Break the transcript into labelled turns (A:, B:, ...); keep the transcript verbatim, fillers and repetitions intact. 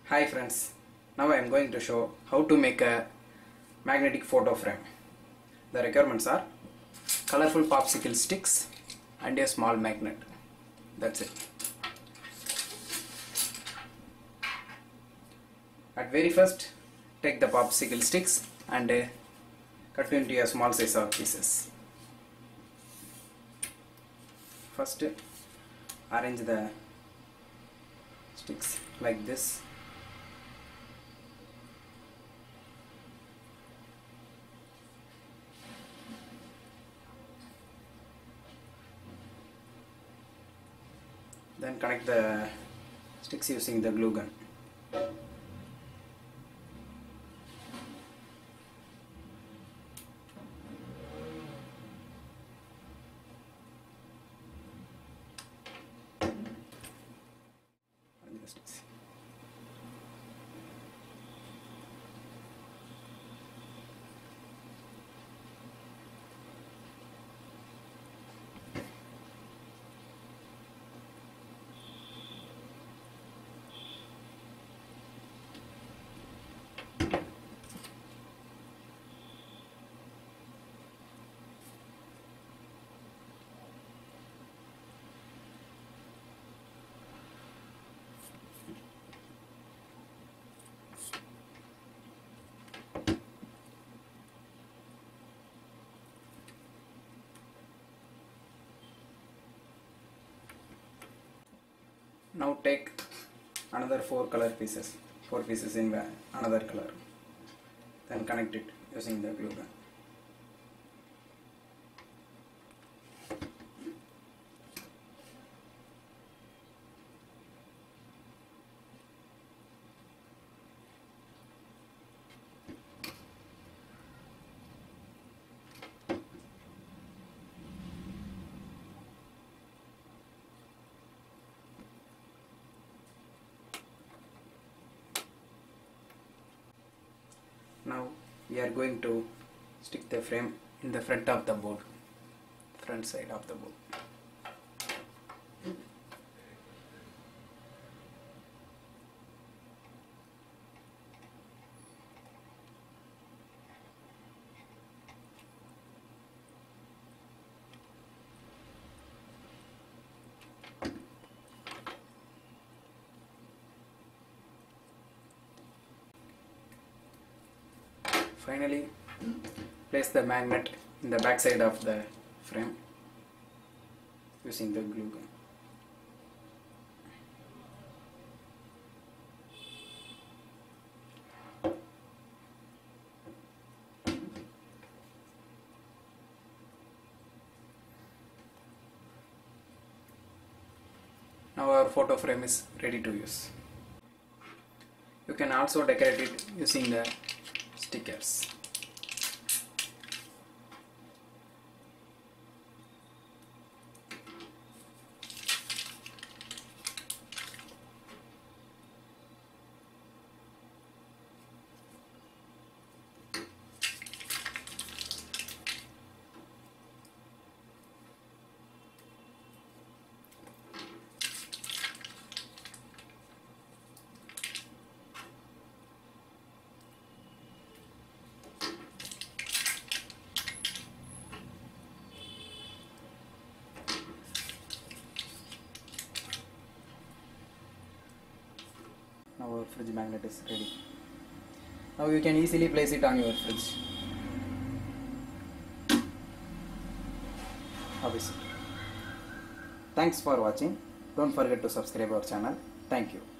A: Hi friends, now I am going to show how to make a magnetic photo frame. The requirements are colorful popsicle sticks and a small magnet. That's it. At very first, take the popsicle sticks and uh, cut into a small size of pieces. First, arrange the sticks like this. Then connect the sticks using the glue gun. The sticks. Now take another four color pieces, four pieces in another color. Then connect it using the glue gun. Now we are going to stick the frame in the front of the board, front side of the board. Finally, place the magnet in the back side of the frame using the glue gun. Now our photo frame is ready to use. You can also decorate it using the stickers. Now our fridge magnet is ready. Now you can easily place it on your fridge. Obviously. Thanks for watching. Don't forget to subscribe our channel. Thank you.